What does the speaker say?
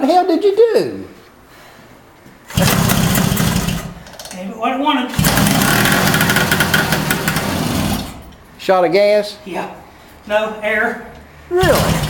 the hell did you do? Gave it what it wanted. Shot of gas? Yeah. No, air. Really?